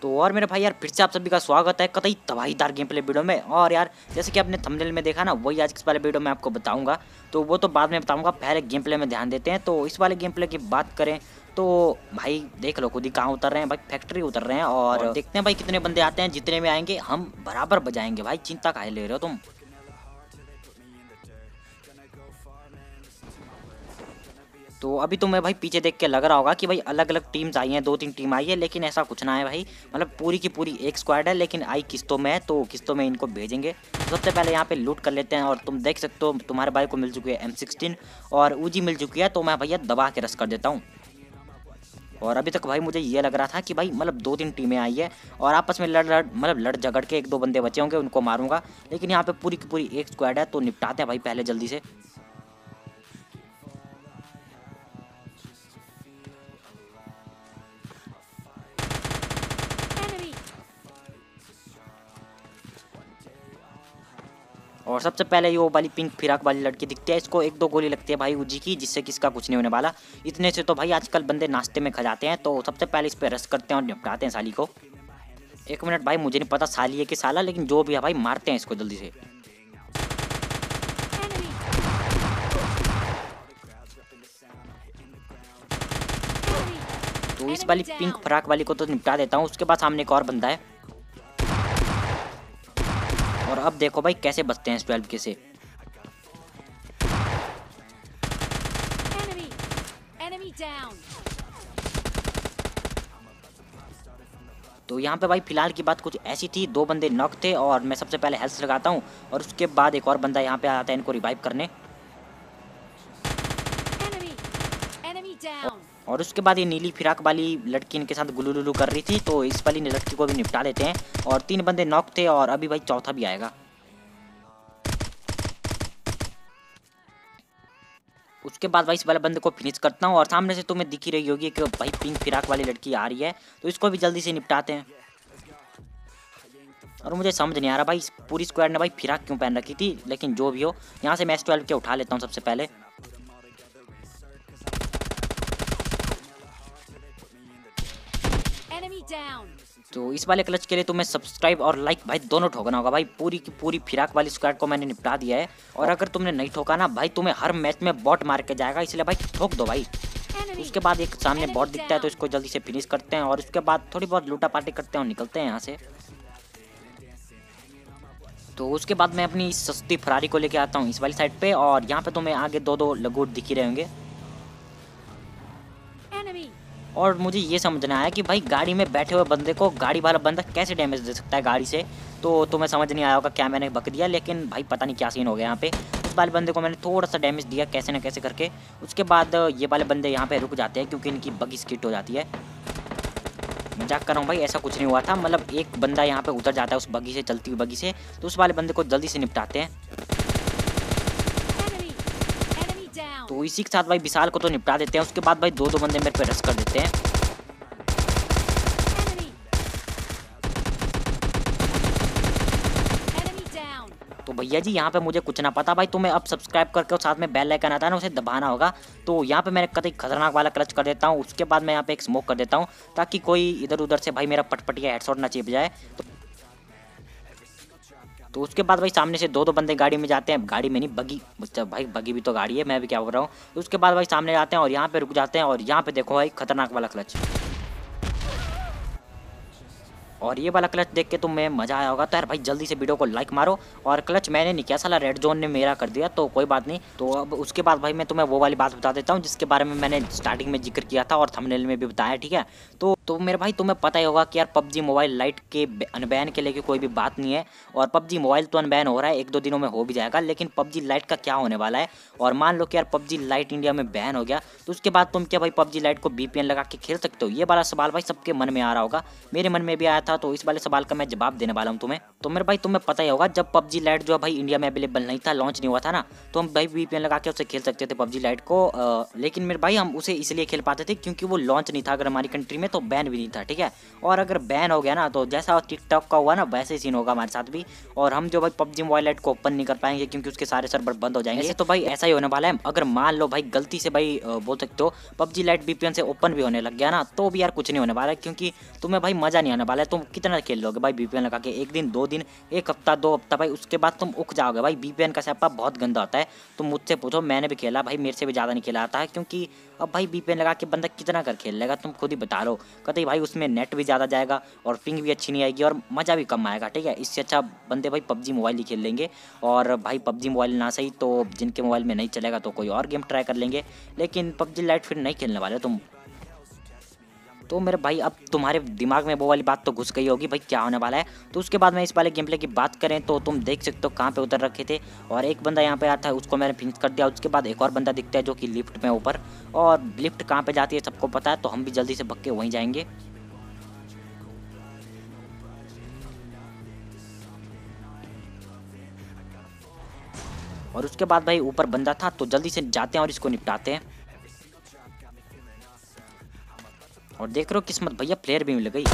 तो और मेरे भाई यार फिर से आप सभी का स्वागत है कतई तबाहीदार गेम प्ले वीडियो में। और यार जैसे कि आपने थंबनेल में देखा ना, वही आज इस वाले वीडियो में आपको बताऊंगा। तो वो तो बाद में बताऊंगा, पहले गेम प्ले में ध्यान देते हैं। तो इस वाले गेम प्ले की बात करें तो भाई देख लो खुद ही कहाँ उतर रहे हैं भाई, फैक्ट्री उतर रहे हैं। और देखते हैं भाई कितने बंदे आते हैं, जितने में आएंगे हम बराबर बजाएंगे भाई, चिंता काहे ले रहे हो तुम। तो अभी तुम्हें भाई पीछे देख के लग रहा होगा कि भाई अलग अलग टीम्स आई हैं, 2-3 टीम आई है, लेकिन ऐसा कुछ ना है भाई। मतलब पूरी की पूरी एक स्क्वाड है, लेकिन आई किस्तों में है, तो किस्तों में इनको भेजेंगे। तो सबसे पहले यहाँ पे लूट कर लेते हैं। और तुम देख सकते हो तुम्हारे भाई को मिल चुकी है M16 और उजी मिल चुकी है। तो मैं भैया दबा के रस कर देता हूँ। और अभी तक भाई मुझे ये लग रहा था कि भाई मतलब 2-3 टीमें आई है और आपस में लड़ झगड़ के 1-2 बंदे बचे होंगे, उनको मारूंगा। लेकिन यहाँ पे पूरी की पूरी एक स्क्वाड है, तो निपटाते हैं भाई पहले जल्दी से। और सबसे पहले ये वो वाली पिंक फिराक वाली लड़की दिखती है, इसको 1-2 गोली लगती है भाई उजी की, जिससे किसका कुछ नहीं होने वाला। इतने से तो भाई आजकल बंदे नाश्ते में खा जाते हैं। तो सबसे पहले इस पे रस करते हैं और निपटाते हैं साली को। 1 मिनट भाई, मुझे नहीं पता साली है कि साला, लेकिन जो भी है भाई मारते हैं इसको जल्दी से। तो इस वाली पिंक फ्राक वाली को तो निपटा देता हूँ। उसके बाद सामने एक और बंदा है। और अब देखो भाई कैसे बचते हैं इस 12 के से। तो यहाँ पे भाई फिलहाल की बात कुछ ऐसी थी, 2 बंदे नॉक थे और मैं सबसे पहले हेल्थ लगाता हूँ और उसके बाद एक और बंदा यहाँ पे आता है इनको रिवाइव करने। और उसके बाद ये नीली फिराक वाली लड़की इनके साथ गुलू लुलू कर रही थी, तो इस वाली लड़की को भी निपटा देते हैं। और 3 बंदे नॉक थे और अभी भाई चौथा भी आएगा। उसके बाद भाई इस वाले बंदे को फिनिश करता हूँ। और सामने से तुम्हें दिख ही रही होगी कि भाई पिंक फिराक वाली लड़की आ रही है, तो इसको भी जल्दी से निपटाते हैं। और मुझे समझ नहीं आ रहा भाई पूरी स्क्वाड ने भाई फिराक क्यों पहन रखी थी, लेकिन जो भी हो यहाँ से मैं S12 के उठा लेता हूँ सबसे पहले। तो इस वाले क्लच के लिए तुम्हें सब्सक्राइब और लाइक भाई दोनों ठोकना होगा भाई। पूरी की पूरी फिराक वाली स्क्वाड को मैंने निपटा दिया है। और अगर तुमने नहीं ठोका ना भाई, तुम्हें हर मैच में बॉट मार के जाएगा, इसलिए भाई ठोक दो भाई। उसके बाद एक सामने बॉट दिखता है, तो इसको जल्दी से फिनिश करते हैं। और उसके बाद थोड़ी बहुत लूटा पार्टी करते हैं और निकलते हैं यहाँ से। तो उसके बाद मैं अपनी सस्ती फरारी को लेके आता हूँ इस वाली साइड पे। और यहाँ पे तुम्हें आगे 2-2 लगोट दिख ही रहे होंगे। और मुझे ये समझना है कि भाई गाड़ी में बैठे हुए बंदे को गाड़ी वाला बंदा कैसे डैमेज दे सकता है गाड़ी से। तो तुम्हें समझ नहीं आया होगा क्या मैंने बक दिया, लेकिन भाई पता नहीं क्या सीन हो गया यहाँ पे। उस वाले बंदे को मैंने थोड़ा सा डैमेज दिया कैसे ना कैसे करके। उसके बाद ये वाले बंदे यहाँ पे रुक जाते हैं क्योंकि इनकी बगी स्किट हो जाती है। मजाक कर रहा हूँ भाई, ऐसा कुछ नहीं हुआ था। मतलब एक बंदा यहाँ पे उतर जाता है उस बगी से, चलती हुई बगी से। तो उस वाले बंदे को जल्दी से निपटाते हैं। तो इसी के साथ भाई विशाल को तो निपटा देते हैं। उसके बाद भाई 2-2 बंदे मेरे पे रश कर देते हैं। तो भैया जी यहाँ पे मुझे कुछ ना पता भाई, तुम्हें अब सब्सक्राइब करके और साथ में बेल आइकन आता है ना, उसे दबाना होगा। तो यहाँ पे मैंने कतई खतरनाक वाला क्लच कर देता हूँ। उसके बाद मैं यहाँ पे एक स्मोक कर देता हूँ, ताकि कोई इधर उधर से भाई मेरा पटपटिया हेडशॉट ना चिप जाए। तो उसके बाद भाई सामने से 2-2 बंदे गाड़ी में जाते हैं। गाड़ी में नहीं, बगी भाई, बगी भी तो गाड़ी है, मैं भी क्या बोल रहा हूँ। तो उसके बाद भाई सामने जाते हैं और यहाँ पे रुक जाते हैं। और यहाँ पे देखो भाई खतरनाक वाला क्लच। और ये वाला क्लच देख के तुम्हें मजा आया होगा। तो यार भाई जल्दी से वीडियो को लाइक मारो। और क्लच मैंने नहीं किया, साला रेड जोन ने मेरा कर दिया, तो कोई बात नहीं। तो अब उसके बाद भाई मैं तुम्हें वो वाली बात बता देता हूँ जिसके बारे में मैंने स्टार्टिंग में जिक्र किया था और थंबनेल में भी बताया, ठीक है। तो मेरे भाई तुम्हें पता ही होगा कि यार PUBG मोबाइल लाइट के अनबैन के लेके कोई भी बात नहीं है। और PUBG मोबाइल तो अनबैन हो रहा है, 1-2 दिनों में हो भी जाएगा, लेकिन PUBG लाइट का क्या होने वाला है। और मान लो कि यार PUBG लाइट इंडिया में बैन हो गया, तो उसके बाद तुम क्या भाई PUBG लाइट को VPN लगा के खेल सकते हो? ये वाला सवाल भाई सबके मन में आ रहा होगा, मेरे मन में भी आया था। तो इस वाले सवाल का मैं जवाब देने वाला हूँ तुम्हें। तो मेरे भाई तुम्हें पता ही होगा जब PUBG लाइट जो भाई इंडिया में अवेलेबल नहीं था, लॉन्च नहीं हुआ था ना, तो हम भाई VPN लगा के उससे खेल सकते थे PUBG लाइट को। लेकिन मेरे भाई हम उसे इसलिए खेल पाते थे क्योंकि वो लॉन्च नहीं था अगर हमारी कंट्री में, तो बैन भी नहीं था, ठीक है। और अगर बैन हो गया ना तो जैसा टिकटॉक का हुआ ना वैसे ही सीन होगा हमारे साथ भी, और हम जो भाई पबजी मोबाइल लाइट को ओपन नहीं कर पाएंगे क्योंकि उसके सारे सर्वर बंद हो जाएंगे। ऐसे तो भाई ऐसा ही होने वाला है। अगर मान लो भाई गलती से भाई बोल सकते हो पबजी लाइट वीपीएन से ओपन भी होने लग गया ना तो भी यार कुछ नहीं होने वाला है, क्योंकि तुम्हें भाई मजा नहीं आने वाला है। तुम कितना खेल लोगे भाई वीपीएन लगा के, एक दिन 2 दिन, एक हफ्ता 2 हफ्ता भाई, उसके बाद तुम उक जाओगे भाई। वीपीएन का स्यापा बहुत गंदा होता है। तुम मुझसे पूछो, मैंने भी खेला भाई, मेरे से भी ज़्यादा नहीं खेला आता है, क्योंकि अब भाई वीपीएन लगा के बंदा कितना कर खेल लेगा, तुम खुद ही बता लो। कतई भाई उसमें नेट भी ज़्यादा जाएगा और पिंग भी अच्छी नहीं आएगी और मज़ा भी कम आएगा, ठीक है। इससे अच्छा बंदे भाई पबजी मोबाइल ही खेल लेंगे। और भाई पबजी मोबाइल ना सही तो जिनके मोबाइल में नहीं चलेगा तो कोई और गेम ट्राई कर लेंगे, लेकिन पबजी लाइट फिर नहीं खेलने वाले तुम। तो मेरे भाई अब तुम्हारे दिमाग में वो वाली बात तो घुस गई होगी भाई क्या होने वाला है। तो उसके बाद में इस वाले गेम प्ले की बात करें तो तुम देख सकते हो कहाँ पे उतर रखे थे, और एक बंदा यहाँ पे आता है, उसको मैंने फिनिश कर दिया। उसके बाद एक और बंदा दिखता है जो कि लिफ्ट में ऊपर, और लिफ्ट कहाँ पे जाती है सबको पता है, तो हम भी जल्दी से भग के वहीं जाएंगे। और उसके बाद भाई ऊपर बंदा था तो जल्दी से जाते हैं और इसको निपटाते हैं। और देख रहे हो किस्मत भैया, प्लेयर भी मिल गई।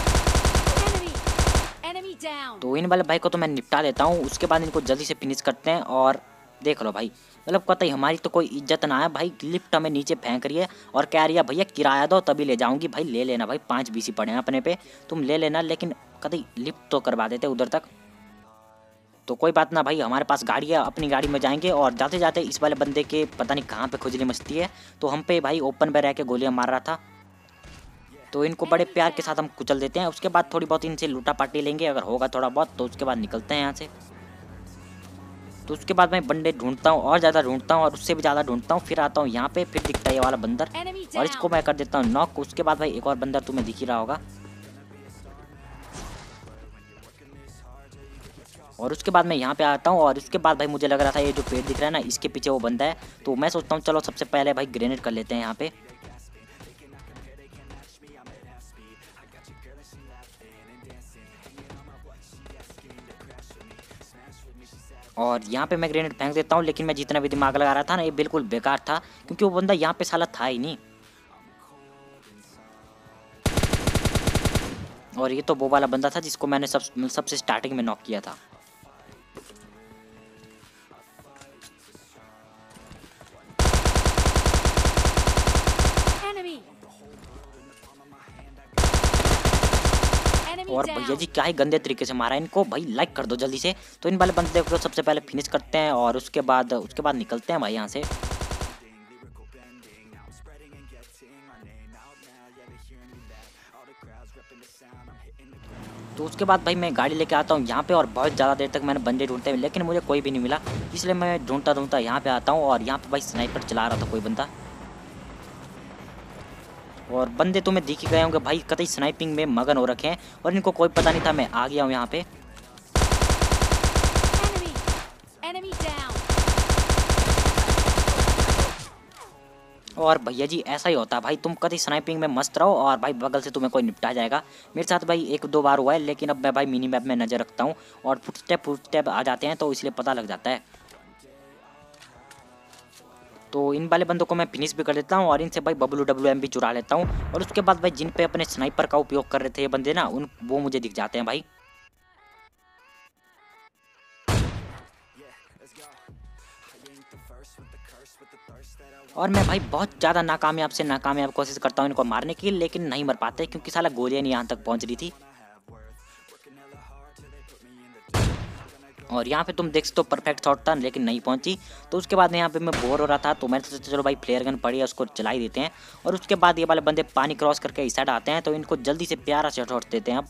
तो इन वाले भाई को तो मैं निपटा देता हूँ, उसके बाद इनको जल्दी से फिनिश करते हैं। और देख लो भाई, मतलब कतई हमारी तो कोई इज्जत ना है भाई। लिफ्ट हमें नीचे फेंक रही है और कह रही है भैया किराया दो तभी ले जाऊंगी। भाई ले लेना भाई, 5 बीसी पड़े हैं अपने पे, तुम ले लेना, लेकिन कतई लिफ्ट तो करवा देते उधर तक। तो कोई बात ना भाई, हमारे पास गाड़ी है, अपनी गाड़ी में जाएंगे। और जाते जाते इस वाले बंदे के पता नहीं कहाँ पे खुजली मचती है, तो हम पे भाई ओपन पे रह के गोलियाँ मार रहा था, तो इनको बड़े प्यार के साथ हम कुचल देते हैं। उसके बाद थोड़ी बहुत इनसे लूटा पाटी लेंगे, अगर होगा थोड़ा बहुत, तो उसके बाद निकलते हैं यहाँ से। तो उसके बाद मैं बंदे ढूंढता हूँ और ज़्यादा ढूंढता हूँ और उससे भी ज़्यादा ढूंढता हूँ, फिर आता हूँ यहाँ पे, फिर दिखता है ये वाला बंदर और इसको मैं कर देता हूँ नॉक। उसके बाद भाई एक और बंदर तुम्हें दिख ही रहा होगा, और उसके बाद मैं यहाँ पे आता हूँ। और उसके बाद भाई मुझे लग रहा था ये जो पेड़ दिख रहा है ना इसके पीछे वो बंदा है, तो मैं सोचता हूँ चलो सबसे पहले भाई ग्रेनेड कर लेते हैं यहाँ पे। और यहाँ पे मैं ग्रेनेड फेंक देता हूँ, लेकिन मैं जितना भी दिमाग लगा रहा था ना ये बिल्कुल बेकार था, क्योंकि वो बंदा यहाँ पे साला था ही नहीं। और ये तो वो वाला बंदा था जिसको मैंने सबसे स्टार्टिंग में नॉक किया था। और भैया जी क्या ही गंदे तरीके से मारा इनको भाई, लाइक कर दो जल्दी से। तो इन वाले बंदे को सबसे पहले फिनिश करते हैं और उसके बाद निकलते हैं भाई यहाँ से। तो उसके बाद भाई मैं गाड़ी लेके आता हूँ यहाँ पे, और बहुत ज़्यादा देर तक मैंने बंदे ढूंढते हैं लेकिन मुझे कोई भी नहीं मिला, इसलिए मैं ढूंढता ढूंढता यहाँ पे आता हूँ। और यहाँ पे भाई स्नाइपर चला रहा था कोई बंदा, और बंदे तुम्हें दिख ही गए होंगे भाई, कतई स्नाइपिंग में मगन हो रखे हैं, और इनको कोई पता नहीं था मैं आ गया हूँ यहाँ पे। और भैया जी ऐसा ही होता है भाई, तुम कभी स्नाइपिंग में मस्त रहो और भाई बगल से तुम्हें कोई निपटा जाएगा। मेरे साथ भाई 1-2 बार हुआ है, लेकिन अब मैं भाई मिनी मैप में नज़र रखता हूँ और फुटस्टेप आ जाते हैं तो इसलिए पता लग जाता है। तो इन वाले बंदों को मैं फिनिश भी कर देता हूँ और इनसे भाई WWM भी चुरा लेता हूँ। और उसके बाद भाई जिन पे अपने स्नाइपर का उपयोग कर रहे थे ये बंदे ना, वो मुझे दिख जाते हैं भाई। और मैं भाई बहुत ज़्यादा नाकामयाब से नाकामयाब कोशिश करता हूँ इनको मारने की, लेकिन नहीं मर पाते क्योंकि साला गोलियाँ नहीं यहाँ तक पहुँच रही थी। और यहाँ पे तुम देख सकते हो परफेक्ट शॉट था लेकिन नहीं पहुंची। तो उसके बाद यहाँ पे मैं बोर हो रहा था तो मैंने सोचा चलो भाई फ्लेयर गन पड़ी है उसको चला ही देते हैं। और उसके बाद ये वाले बंदे पानी क्रॉस करके इस साइड आते हैं तो इनको जल्दी से प्यारा से शॉट देते हैं अब।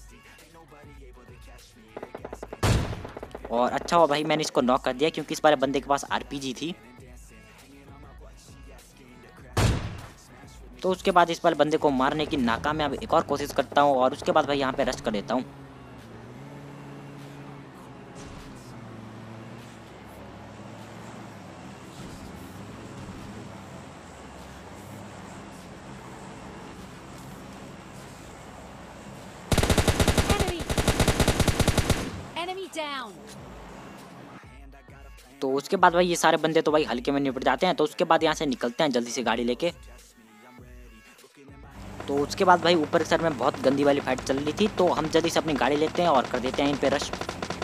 और अच्छा हुआ भाई मैंने इसको नॉक कर दिया क्योंकि इस वाले बंदे के पास RPG थी। तो उसके बाद इस वाले बंदे को मारने की नाकामयाब एक और कोशिश करता हूँ और उसके बाद भाई यहाँ पे रश कर देता हूँ। तो उसके बाद भाई ये सारे बंदे तो भाई हल्के में निपट जाते हैं। तो उसके बाद यहाँ से निकलते हैं जल्दी से गाड़ी लेके। तो उसके बाद भाई ऊपर के सर में बहुत गंदी वाली फाइट चल रही थी, तो हम जल्दी से अपनी गाड़ी लेते हैं और कर देते हैं इन पे रश।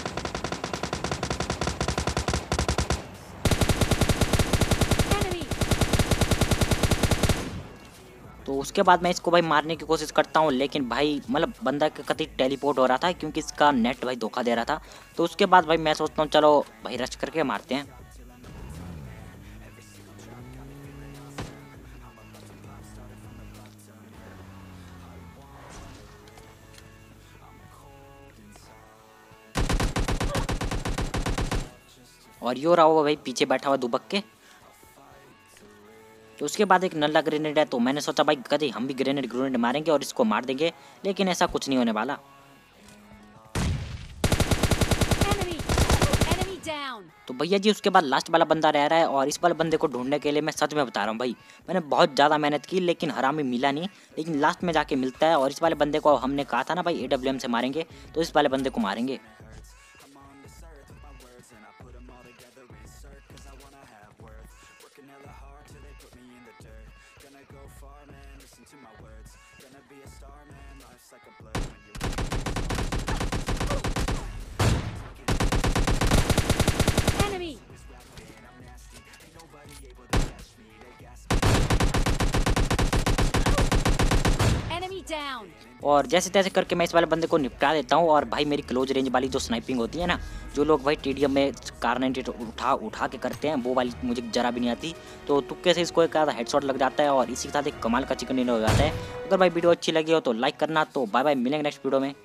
तो उसके बाद मैं इसको भाई मारने की कोशिश करता हूँ, लेकिन भाई मतलब बंदा के कति टेलीपोर्ट हो रहा था क्योंकि इसका नेट भाई धोखा दे रहा था। तो उसके बाद भाई मैं सोचता हूँ चलो भाई रश करके मारते हैं। और यो रहा हुआ भाई पीछे बैठा हुआ दुबक के। तो उसके बाद एक नल्ला ग्रेनेड है, तो मैंने सोचा भाई कभी हम भी ग्रेनेड मारेंगे और इसको मार देंगे, लेकिन ऐसा कुछ नहीं होने वाला। तो भैया जी उसके बाद लास्ट वाला बंदा रह रहा है, और इस वाले बंदे को ढूंढने के लिए मैं सच में बता रहा हूँ भाई मैंने बहुत ज़्यादा मेहनत की, लेकिन हरामी मिला नहीं, लेकिन लास्ट में जाके मिलता है। और इस वाले बंदे को हमने कहा था ना भाई AWM से मारेंगे, तो इस वाले बंदे को मारेंगे। और जैसे तैसे करके मैं इस वाले बंदे को निपटा देता हूँ। और भाई मेरी क्लोज रेंज वाली जो स्नाइपिंग होती है ना, जो लोग भाई TDM में कार 98 उठा के करते हैं, वो वाली मुझे जरा भी नहीं आती। तो तुक्के से इसको एक आधा हेडशॉट लग जाता है और इसी के साथ एक कमाल का चिकन डिनर हो जाता है। अगर भाई वीडियो अच्छी लगी हो तो लाइक करना। तो बाय बाय, मिलेंगे नेक्स्ट वीडियो में।